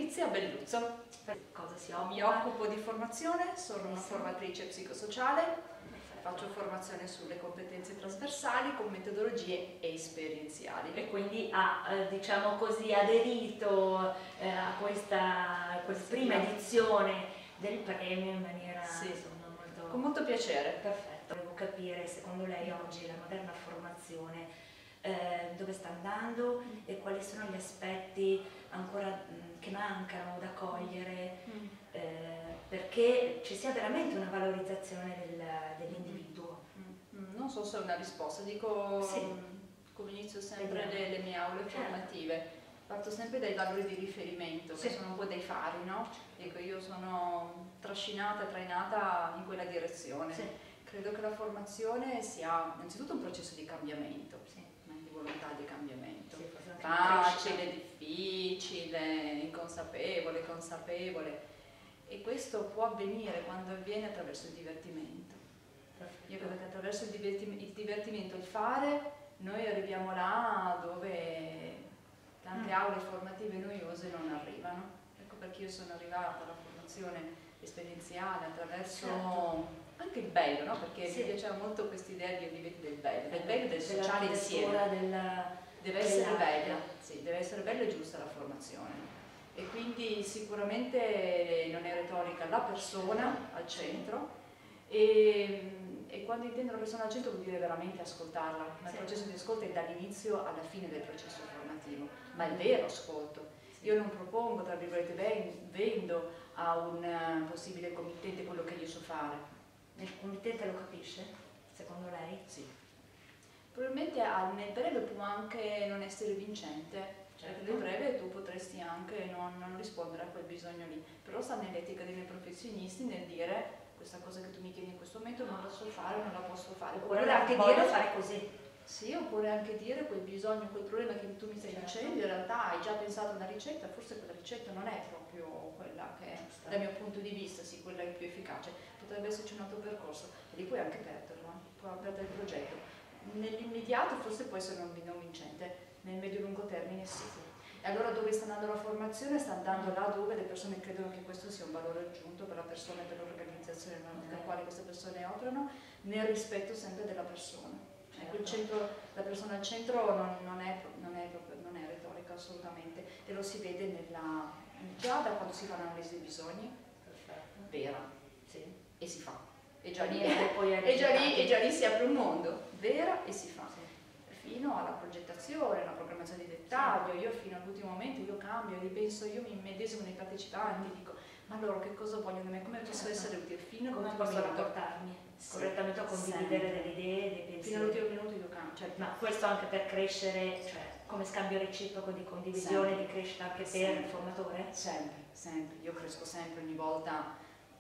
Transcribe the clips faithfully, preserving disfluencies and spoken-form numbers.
Letizia Belluzzo. Cosa si occupa? Mi occupo di formazione, sono una Sì. formatrice psicosociale, faccio formazione sulle competenze trasversali con metodologie esperienziali. E quindi ha, eh, diciamo così, aderito eh, a questa, a questa prima edizione del premio in maniera Sì. insomma, molto... Con molto piacere. Perfetto. Volevo capire, secondo lei oggi la moderna formazione eh, dove sta andando e quali sono gli aspetti ancora mh, che mancano da cogliere Mm. eh, perché ci sia veramente una valorizzazione del, dell'individuo. Mm. Non so se è una risposta, dico Sì. come inizio sempre Vediamo. le, le mie aule Certo. formative. Parto sempre dai valori di riferimento, che Sì. sono un po' dei fari, no? Dico, io sono trascinata, trainata in quella direzione. Sì. Credo che la formazione sia innanzitutto un processo di cambiamento, Sì. di volontà di cambiamento. Sì, forse anche Facile, difficile, inconsapevole, consapevole. E questo può avvenire quando avviene attraverso il divertimento. Perfetto. Io credo che attraverso il, divertim- il divertimento, il fare, noi arriviamo là dove tante Mm. aule formative noiose non arrivano. Ecco perché io sono arrivata alla formazione esperienziale attraverso Certo. anche il bello, no? Perché Sì. mi piaceva molto questa idea di vivere del bello, del bello e del sociale Dell'architettura, insieme. della- Deve essere dell'arte. bella, sì, deve essere bella e giusta la formazione. E quindi sicuramente non è retorica la persona al centro e, e quando intendo la persona al centro vuol dire veramente ascoltarla, ma il Sì. processo di ascolto è dall'inizio alla fine del processo formativo, ma il vero ascolto. Io non propongo, tra virgolette, ven- vendo a un eh, possibile committente quello che io so fare. Il committente lo capisce, secondo lei? Sì. Probabilmente al- nel breve può anche non essere vincente, cioè Certo. nel breve tu potresti anche non, non rispondere a quel bisogno lì, però sta nell'etica dei miei professionisti nel dire questa cosa che tu mi chiedi in questo momento non la so fare, non la posso fare. Oppure anche voglio dire fare così. Sì, oppure anche dire quel bisogno, quel problema che tu mi stai Certo. dicendo, in realtà hai già pensato a una ricetta, forse quella ricetta non è proprio quella che dal mio punto di vista, sì, quella è più efficace, potrebbe esserci un altro percorso e lì puoi anche perderlo, eh, puoi perdere il progetto. Nell'immediato forse può essere non, non vincente, nel medio-lungo termine sì. E allora dove sta andando la formazione? Sta andando là dove le persone credono che questo sia un valore aggiunto per la persona e per l'organizzazione nella quale queste persone operano, nel rispetto sempre della persona. Ecco, il centro, la persona al centro non, non, è, non, è proprio, non è retorica assolutamente, e lo si vede nella, già da quando si fa un'analisi dei bisogni, Perfetto. vera, Sì. e si fa. E già, lì, E poi e, già lì, risultati. e già lì si apre un mondo, vera e si fa. Sì. Fino alla progettazione, alla programmazione di dettaglio, io fino all'ultimo momento io cambio, ripenso, io mi immedesimo nei partecipanti, dico ma loro che cosa vogliono da me, come posso Certo. essere utile fino Come all'ultimo posso minuto. rapportarmi Sì, correttamente a condividere sempre. delle idee, dei Fino pensieri. all'ultimo minuto io cambio. Cioè, Ma questo anche per crescere, cioè come scambio reciproco di condivisione, Sempre. di crescita anche per Sempre. il formatore? Sempre, sempre, io cresco sempre, ogni volta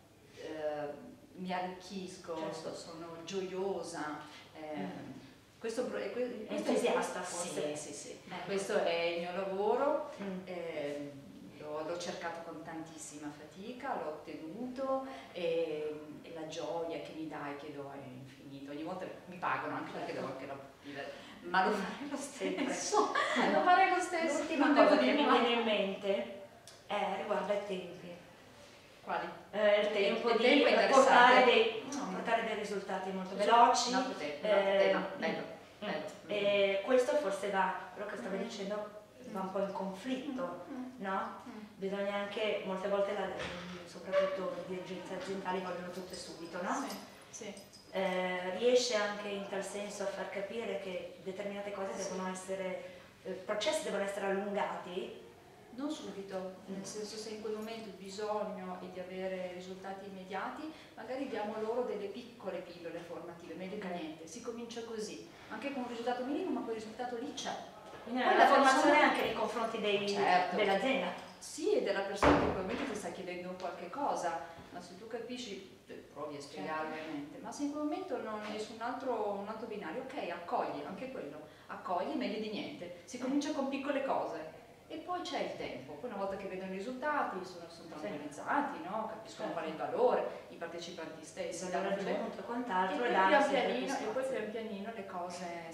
eh, mi arricchisco, Certo. sono gioiosa. eh, Mm. Questo, questo è Entusiasta forse. Sì, sì, sì. Ecco. Questo è il mio lavoro, Mm. eh, l'ho, l'ho cercato con tantissima fatica, l'ho ottenuto e, e la gioia che mi dai, che do è infinita. Ogni volta mi pagano anche perché devo anche la vivere, ma lo farei lo stesso. Lo farei lo stesso. L'ultima non cosa devo che dire mi mai. viene in mente è riguarda i tempi. Quali? Eh, il tempo il di tempo è portare interessante. dei, No. portare dei risultati molto veloci. No, tempo, no, eh, no, bello, mm, bello. E questo forse va, quello che stavi Mm. dicendo, va un po' in conflitto, Mm. no? Mm. Bisogna anche, molte volte, la, soprattutto le dirigenze aziendali vogliono tutto subito, no? Sì, sì. Eh, riesce anche in tal senso a far capire che determinate cose Sì. devono essere, eh, processi devono essere allungati. Non subito, nel senso se in quel momento il bisogno è di avere risultati immediati, magari diamo loro delle piccole pillole formative, meglio che niente, si comincia così, anche con un risultato minimo, ma quel risultato lì c'è. Quindi Poi la la formazione persona- anche nei confronti dei- Certo. dell'azienda. Sì, e della persona che probabilmente ti sta chiedendo qualche cosa, ma se tu capisci, eh, provi a spiegare Certo. ovviamente, ma se in quel momento non è su un altro, un altro binario, ok, accogli, anche quello, accogli meglio di niente, si comincia con piccole cose. E poi c'è il tempo, poi una volta che vedono i risultati sono, sono Sì. tranquillizzati, no? Capiscono Certo. qual è il valore, i partecipanti stessi Si danno danno feedback. raggiunto e E quant'altro poi, e pian danno sempre più pianino, e poi spazio. pian pianino le cose si fanno.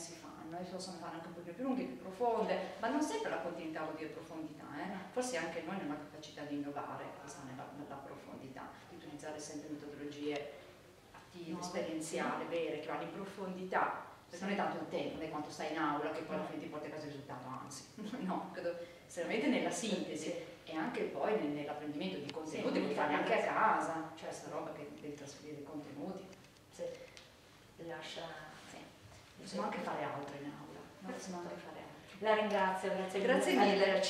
noi possiamo fare anche un po' più lunghe, più profonde, ma non sempre la continuità vuol dire profondità, eh? Forse anche noi nella capacità di innovare, questa nella, nella profondità, di utilizzare sempre metodologie attive, no, esperienziali, sì. vere, che vanno in profondità, perché sì. non è tanto il tempo, non è quanto stai in aula che poi alla fine ti porta a casa il risultato, anzi, no, credo seriamente nella sintesi sì. e anche poi nell'apprendimento di contenuti, sì, che fare anche a casa, cioè questa roba che devi trasferire i contenuti. Sì. Lascia... Sì. Possiamo anche fare altro in aula, no? Possiamo anche fare altro. La ringrazio, grazie, grazie mille.